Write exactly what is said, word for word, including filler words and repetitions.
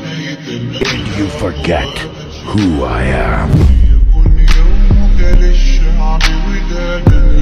And you forget who I am. يكون يومك للشعب ودادا